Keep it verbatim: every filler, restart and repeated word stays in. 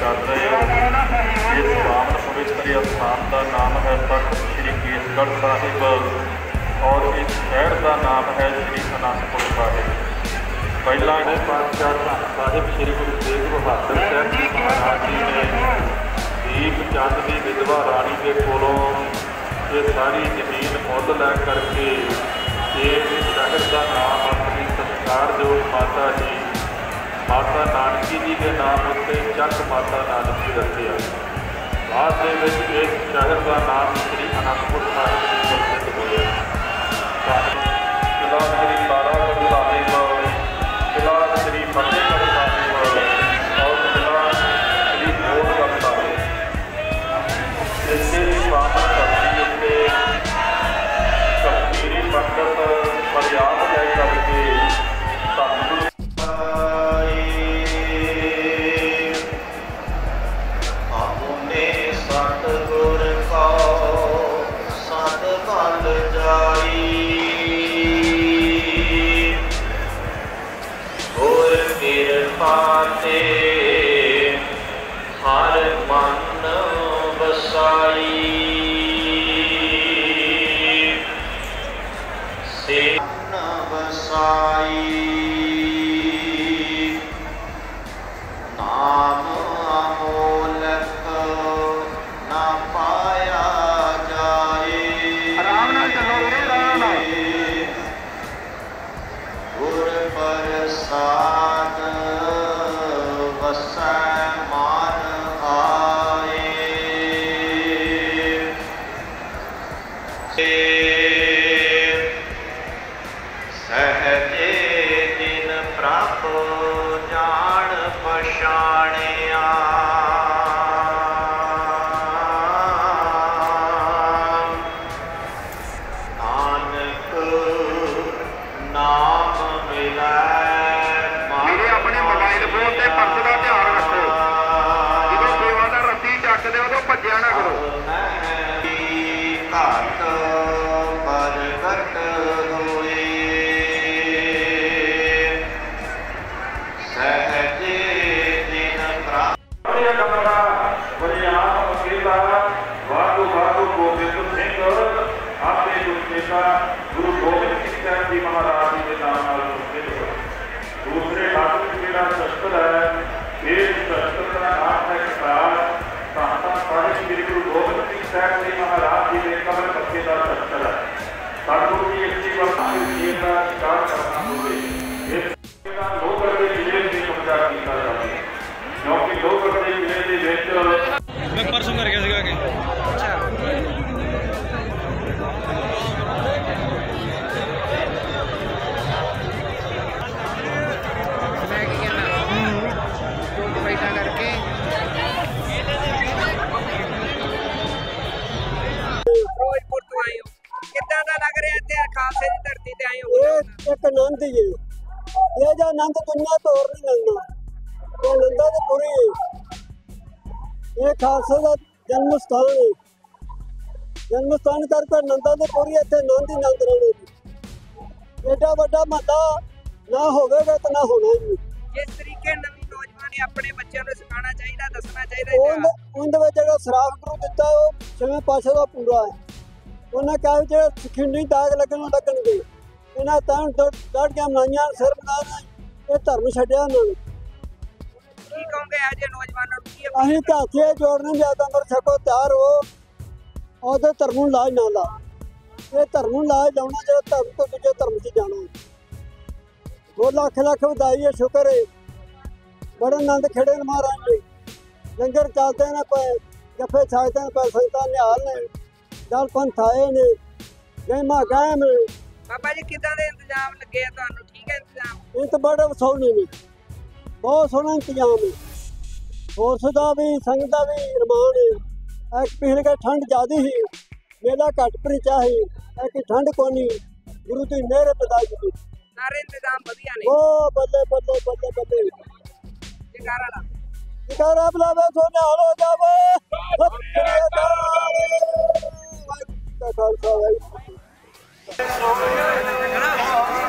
कर रहे हो। इस पावन पवित्र स्थान का नाम है तख्त श्री केसगढ़ साहिब और इस शहर का नाम है श्री आनंदपुर साहिब। पहला है पातशाह धन साहिब श्री गुरु तेग बहादुर साहब जी महाराज जी ने दीप चंद की विधवा रानी के कोलों ये सारी जमीन मुੱਲ लै करके इस शहर का नाम अपनी सत्कारयोग माता जी माता नानकी जी के नाम उत्ते चक माता नानकी रखिया। बाद में इस शहर का नाम श्री आनंदपुर साहिब प्रसिद्ध होया। किला श्री तारागढ़ साहिब, किला श्री फतेहगढ़ साहिब और किला श्री कोटगढ़ साहिब। इसके पावन धरती उत्ते कश्मीरी पंडित फरियाद लै करके सतगुरु सतगुर को सत बल जाई गुर कृपा ते हर मन बसाई से मन बसाई नाम अमोलक ना पाया जाए। आराम नाल चलो रे, आराम नाल। गुर प्रसाद वसै मान आए सहजे दिन प्रभ जान पछाणिया नानक नाम मिलै मेरे अपने मोबाइल फोन से पर्स का ध्यान रखो। जो सेवा का रस्सी चकते हो तो भज्या ना करो। घट प्रगट होए सहजे दिन वाधू वाधू गोबिंद सिंह आपे गुरसेता गुरु गोबिंद सिंह साहब जी महाराज जी के नाम प्रसिद्ध हो। दूसरे हाथ में मेरा शस्त्र है, इस शस्त्र का नाम है कटार। साहता साहिब श्री गुरु गोबिंद सिंह साहब जी महाराज जी के कमर पत्ते का शस्त्र है। सतगुरु जी इसी वक्त का शिकार करना होगा। लोहगढ़ के जिले में कब्जा किया जाए क्योंकि लोहगढ़ के जिले के मैं परसों कर गया सीगा कि मैं क्या ना पैसा करके ਫਿਰੋਜ਼ਪੁਰ ਤੋਂ ਆਏ ਹੋ। ਕਿੱਦਾਂ ਦਾ ਲੱਗ ਰਿਹਾ ਇੱਥੇ ਖਾਲਸੇ ਦੀ ਧਰਤੀ ਤੇ ਆਏ ਹੋ? ਇਹ ਇੱਕ ਆਨੰਦ ਹੀ ਹੈ। ਇਹ ਜਿਹਾ ਆਨੰਦ ਦੁਨੀਆ ਤੋਂ ਹੋਰ ਨਹੀਂ ਮਿਲਣਾ। ਇਹ ਆਨੰਦਾਂ ਦੀ ਪੂਰੀ ਇਹ ਖਾਲਸੇ ਦਾ ਜਨਮ ਸਥਾਨ ਹੈ। ਜਨਮ ਸਥਾਨ ਕਰਕੇ ਆਨੰਦਾਂ ਦੀ ਪੂਰੀ ਇੱਥੇ ਆਨੰਦ ਹੀ ਆਨੰਦ ਰਹੇਗੀ। ਐਡਾ ਵੱਡਾ ਮਹੱਲਾ ਨਾ ਹੋਵੇਗਾ ਤਾਂ ਨਾ ਹੋਣਾ ਹੀ। ਜਿਸ ਤਰੀਕੇ ਨਵੀਂ ਨੌਜਵਾਨ ਆਪਣੇ ਬੱਚਿਆਂ ਨੂੰ ਸਿਖਾਉਣਾ ਚਾਹੀਦਾ, ਦੱਸਣਾ ਚਾਹੀਦਾ। ਉਹਦੇ ਵਿੱਚ ਜਿਹੜਾ ਸਰਾਫ ਗੁਰੂ ਦਿੱਤਾ ਉਹ ਛੇਵੇਂ ਪਾਤਸ਼ਾਹ ਦਾ ਪੂਰਾ ਹੈ। ਉਹਨਾਂ ਕਿਹਾ ਜਿਹੜੇ ਸਿੱਖੀ ਦਾਗ ਲੱਗਣ ਲੱਗਣਗੇ ਇਹਨਾਂ ਤਾਂ ਡਟ ਕੇ ਮਨਾਈਆਂ ਸਿਰ ਬਣਾ ਇਹ ਧਰਮ ਛੱਡਿਆ ਉਹਨਾਂ ਨੇ। ਕੀ ਕਹੋਗੇ ਅੱਜ ਨੌਜਵਾਨਾਂ ਨੂੰ? ਕੀ ਅਸੀਂ ਤਾਂ ਹੱਥੇ ਜੋੜਨੇ ਜਿਆਦਾ ਮਰ ਛਕੋ ਤਿਆਰ ਹੋ ਉਹਦੇ ਧਰਮ ਨੂੰ ਲਾਜ ਨਾ ਲਾ। ਇਹ ਧਰਮ ਨੂੰ ਲਾਜ ਲਾਉਣਾ ਜਿਹੜਾ ਧਰਮ ਤੋਂ ਦੂਜੇ ਧਰਮ 'ਚ ਜਾਣਾ। ਉਹ ਲੱਖ ਲੱਖ ਵਧਾਈ ਹੈ, ਸ਼ੁਕਰ ਹੈ। ਬੜੇ ਆਨੰਦ ਖੇੜੇ ਨੇ ਮਹਾਰਾਜ ਨੇ। ਲੰਗਰ ਚੱਲਦੇ ਨੇ ਪਏ, ਜੱਫੇ ਛਕਦੇ ਨੇ ਪਏ, ਸੰਗਤਾਂ ਨਿਹਾਲ ਨੇ, ਦਲ ਪੰਥ ਆਏ ਨੇ, ਗਹਿਮਾ ਕਾਇਮ ਨੇ। ਬਾਬਾ ਜੀ ਕਿੱਦਾਂ ਦੇ ਇੰਤਜ਼ਾਮ ਲੱਗੇ ਆ ਤੁਹਾਨੂੰ? ਠੀਕ ਹੈ ਇੰਤਜ਼ਾਮ? ਇਹ ਤਾਂ ਬੜੇ ਸੋਹਣੇ ਨੇ, ਬਹੁਤ ਸੋਹਣਾ ਇੰਤਜ਼ਾਮ ਹੈ। ਉਸ ਦਾ ਵੀ ਸੰਗਤ ਦਾ ਵੀ ਰਮਾਨ ਹੈ। ਇੱਕ ਪਿਛਲੇ ਕੇ ਠੰਡ ਜ਼ਿਆਦਾ ਸੀ, ਮੇਲਾ ਘੱਟ ਪਰਿਚਾ ਸੀ। ਇੱਕ ਠੰਡ ਕੋਨੀ ਗੁਰੂ ਦੀ ਮਿਹਰ ਪਦਾਈ ਦੀ। ਸਾਰੇ ਇੰਤਜ਼ਾਮ ਵਧੀਆ ਨੇ। ਉਹ ਬੱਲੇ ਬੱਲੇ ਬੱਲੇ ਬੱਲੇ ਜਗਾਰਾ ਲਾ ਜਗਾਰਾ ਬੁਲਾਵੇ ਸੋਨੇ ਹਾਲ ਹੋ ਜਾਵੇ। ਸਤਿ ਸ੍ਰੀ ਅਕਾਲ। ਵਾਹਿਗੁਰੂ ਜੀ ਕਾ ਖਾਲਸਾ ਵਾਹਿਗੁਰੂ ਜੀ ਕੀ ਫਤਿਹ।